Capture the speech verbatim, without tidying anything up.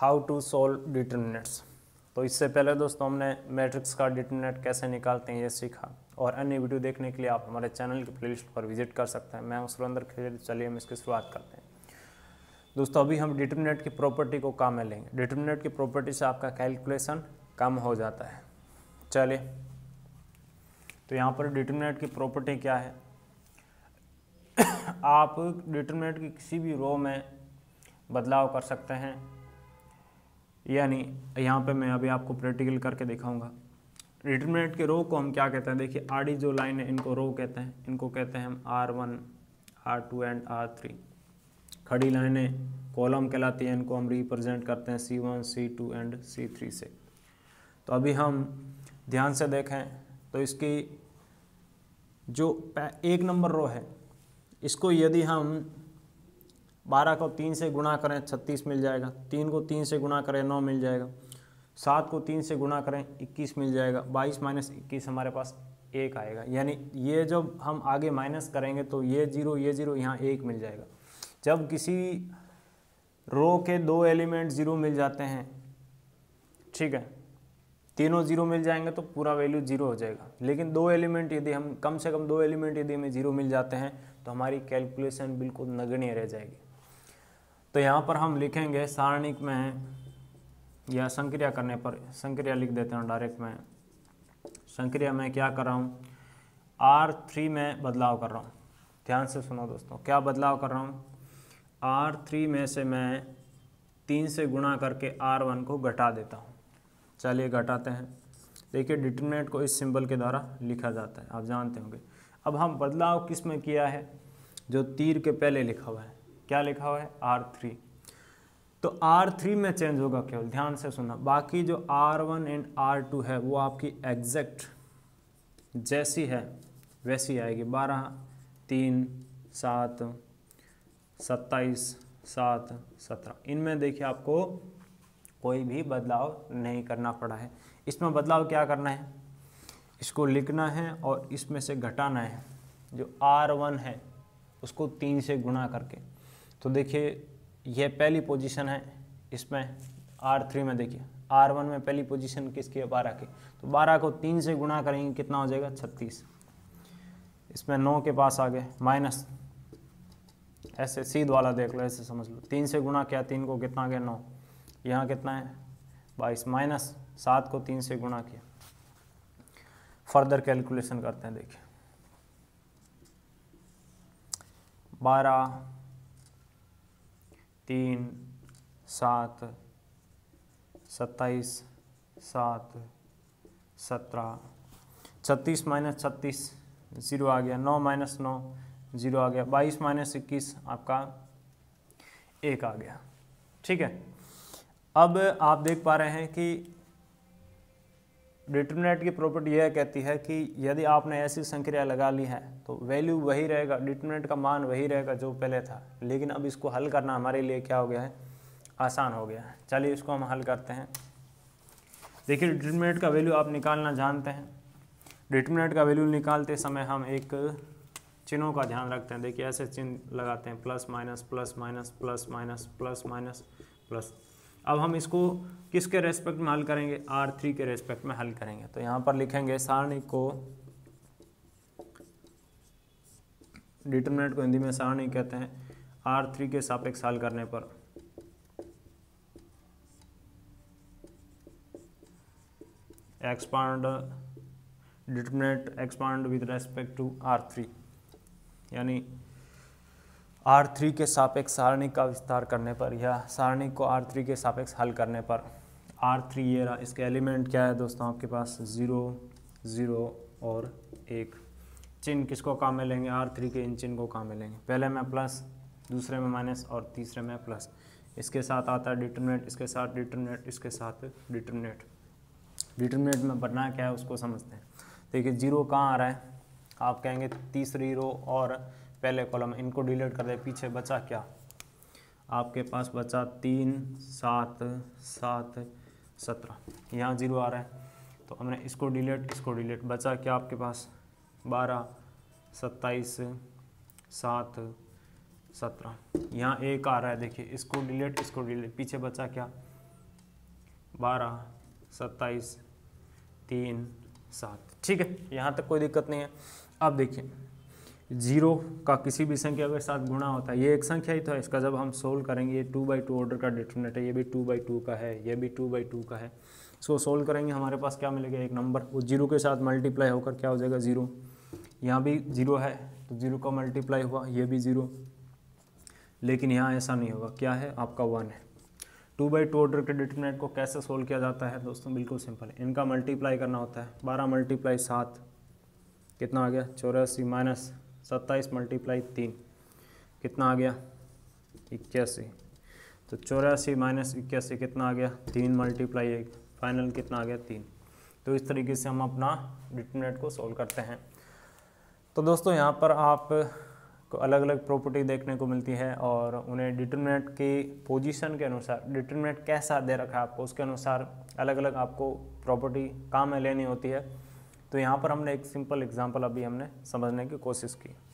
How to solve determinants. तो इससे पहले दोस्तों हमने मैट्रिक्स का डिटरमिनेंट कैसे निकालते हैं ये सीखा, और अन्य वीडियो देखने के लिए आप हमारे चैनल की प्लेलिस्ट पर विजिट कर सकते हैं। मैं हूं सुरेंद्र खेर। चलिए हम इसकी शुरुआत करते हैं। दोस्तों अभी हम डिटरमिनेंट की प्रॉपर्टी को काम में लेंगे। डिटरमिनेंट की प्रॉपर्टी से आपका कैलकुलेशन कम हो जाता है। चलिए तो यहाँ पर डिटरमिनेंट की प्रॉपर्टी क्या है, आप डिटरमिनेंट की किसी भी रो में बदलाव कर सकते हैं, यानी यहाँ पे मैं अभी आपको प्रैक्टिकल करके दिखाऊंगा। डिटरमिनेंट के रो को हम क्या कहते हैं, देखिए आड़ी जो लाइन है इनको रो कहते हैं, इनको कहते हैं हम R one R two and R three. खड़ी लाइनें कॉलम कहलाती हैं, इनको हम रिप्रेजेंट करते हैं C one C two and C three से। तो अभी हम ध्यान से देखें तो इसकी जो एक नंबर रो है इसको यदि हम बारह को तीन से गुणा करें छत्तीस मिल जाएगा, तीन को तीन से गुणा करें नौ मिल जाएगा, सात को तीन से गुणा करें इक्कीस मिल जाएगा, बाईस माइनस इक्कीस हमारे पास एक आएगा। यानी ये जब हम आगे माइनस करेंगे तो ये जीरो ये जीरो यहाँ एक मिल जाएगा। जब किसी रो के दो एलिमेंट जीरो मिल जाते हैं, ठीक है, तीनों जीरो मिल जाएंगे तो पूरा वैल्यू जीरो हो जाएगा। लेकिन दो एलिमेंट यदि हम कम से कम दो एलिमेंट यदि हमें जीरो मिल जाते हैं तो हमारी कैलकुलेशन बिल्कुल नगण्य रह जाएगी। तो यहाँ पर हम लिखेंगे सारणिक में या संक्रिया करने पर, संक्रिया लिख देते हैं डायरेक्ट में। संक्रिया में क्या कर रहा हूँ, आर थ्री में बदलाव कर रहा हूँ। ध्यान से सुनो दोस्तों, क्या बदलाव कर रहा हूँ, आर थ्री में से मैं तीन से गुणा करके आर वन को घटा देता हूँ। चलिए घटाते हैं। देखिए डिटरमिनेंट को इस सिंबल के द्वारा लिखा जाता है, आप जानते होंगे। अब हम बदलाव किस में किया है, जो तीर के पहले लिखा हुआ है, क्या लिखा हुआ है आर थ्री। तो आर थ्री में चेंज होगा केवल, ध्यान से सुना। बाकी जो R one and R two है वो आपकी एग्जैक्ट जैसी है वैसी आएगी। बारह तीन सात सत्ताईस सात सत्रह, इनमें देखिए आपको कोई भी बदलाव नहीं करना पड़ा है। इसमें बदलाव क्या करना है, इसको लिखना है और इसमें से घटाना है। जो आर वन है उसको तीन से गुणा करके, तो देखिए यह पहली पोजीशन है इसमें आर थ्री में। देखिए आर वन में पहली पोजीशन किसकी है, बारह की। तो बारह को तीन से गुणा करेंगे कितना हो जाएगा, छत्तीस। इसमें नौ के पास आ गए माइनस, ऐसे सीध वाला देख लो, ऐसे समझ लो। तीन से गुणा किया, तीन को कितना आ गया नौ, यहाँ कितना है बाईस, माइनस सात को तीन से गुणा किया। फर्दर कैलकुलेशन करते हैं। देखिए बारह तीन सात सत्ताईस सात सत्रह, छत्तीस माइनस छत्तीस जीरो आ गया, नौ माइनस नौ जीरो आ गया, बाईस माइनस इक्कीस आपका एक आ गया। ठीक है, अब आप देख पा रहे हैं कि डिटरमिनेंट की प्रॉपर्टी यह कहती है कि यदि आपने ऐसी संक्रिया लगा ली है तो वैल्यू वही रहेगा, डिटरमिनेंट का मान वही रहेगा जो पहले था। लेकिन अब इसको हल करना हमारे लिए क्या हो गया है, आसान हो गया है। चलिए इसको हम हल करते हैं। देखिए डिटरमिनेंट का वैल्यू आप निकालना जानते हैं। डिटरमिनेंट का वैल्यू निकालते समय हम एक चिन्हों का ध्यान रखते हैं। देखिए ऐसे चिन्ह लगाते हैं, plus minus plus minus plus minus plus minus plus. अब हम इसको किसके रेस्पेक्ट में हल करेंगे, आर थ्री के रेस्पेक्ट में हल करेंगे। तो यहाँ पर लिखेंगे सारणी को, डिटरमिनेंट को हिंदी में सारणी कहते हैं, आर थ्री के सापेक्ष हल करने पर expand determinant expand with respect to R three, यानी आर थ्री के सापेक्ष सारणी का विस्तार करने पर या सारणी को आर थ्री के सापेक्ष हल करने पर। आर थ्री ये रहा, इसके एलिमेंट क्या है दोस्तों आपके पास, ज़ीरो ज़ीरो और एक। चिन्ह किसको काम में लेंगे, आर थ्री के इन चिन्ह को काम में लेंगे। पहले में प्लस, दूसरे में माइनस और तीसरे में प्लस। इसके साथ आता है डिटरमिनेंट, इसके साथ डिटरमिनेंट, इसके साथ डिटरमिनेंट। डिटरमिनेंट में बनना क्या है उसको समझते हैं। देखिए जीरो कहाँ आ रहा है, आप कहेंगे तीसरी रो और पहले कॉलम, इनको डिलीट कर दे। पीछे बचा क्या, आपके पास बचा तीन सात सात सत्रह, यहाँ जीरो आ रहा है तो हमने इसको डिलीट इसको डिलीट, बचा क्या आपके पास बारह सत्ताईस सात सत्रह, यहाँ एक आ रहा है। देखिए इसको डिलीट इसको डिलीट, पीछे बचा क्या बारह, सत्ताईस, तीन, सात। ठीक है, यहाँ तक कोई दिक्कत नहीं है। अब देखिए जीरो का किसी भी संख्या के साथ गुणा होता है, ये एक संख्या ही तो है, इसका जब हम सोल्व करेंगे, ये टू बाई टू ऑर्डर का डिटरमिनेंट है, ये भी टू बाई टू का है, ये भी टू बाई टू का है। इसको सोल्व करेंगे हमारे पास क्या मिलेगा, एक नंबर, वो जीरो के साथ मल्टीप्लाई होकर क्या हो जाएगा, जीरो। यहाँ भी जीरो है तो जीरो का मल्टीप्लाई हुआ, ये भी जीरो, लेकिन यहाँ ऐसा नहीं होगा, क्या है आपका वन है। टू बाई टू ऑर्डर के डिटरमिनेंट को कैसे सोल्व किया जाता है दोस्तों, बिल्कुल सिंपल है, इनका मल्टीप्लाई करना होता है। बारह मल्टीप्लाई सात कितना आ गया, चौरासी, माइनस सत्ताईस मल्टीप्लाई तीन कितना आ गया, इक्यासी। तो चौरासी माइनस इक्यासी कितना आ गया, तीन मल्टीप्लाई एक, फाइनल कितना आ गया, तीन। तो इस तरीके से हम अपना डिटरमिनेंट को सोल्व करते हैं। तो दोस्तों यहाँ पर आप को अलग अलग प्रॉपर्टी देखने को मिलती है और उन्हें डिटरमिनेंट की पोजीशन के अनुसार, डिटरमिनेंट कैसा दे रखा है आपको, उसके अनुसार अलग अलग आपको प्रॉपर्टी काम में लेनी होती है। तो यहाँ पर हमने एक सिंपल एग्जांपल अभी हमने समझने की कोशिश की।